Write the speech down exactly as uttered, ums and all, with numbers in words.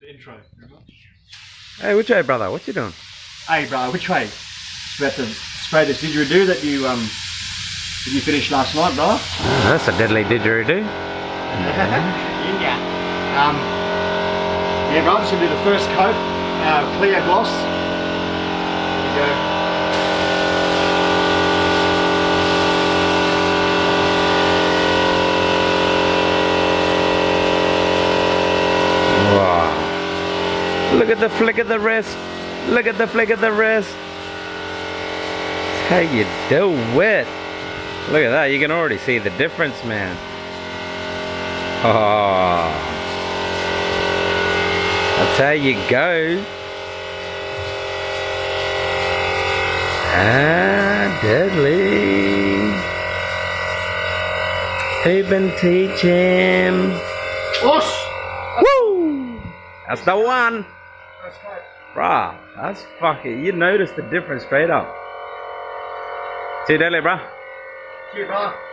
The intro, remember? Hey, which way, brother? What you doing? Hey, brother, which way? Just about to spray this didgeridoo that you um that you finished last night, brother. Oh, that's a deadly didgeridoo. Yeah. Um. Yeah, brother. Just gonna do the first coat, uh, clear gloss. There you go. Look at the flick of the wrist. Look at the flick of the wrist. That's how you do it. Look at that. You can already see the difference, man. Oh. That's how you go. Ah, deadly. Who been teaching? Whoosh! Woo! That's the one. Bruh, that's fucking, you notice the difference straight up. Too deadly, bruh. Cheers, brother.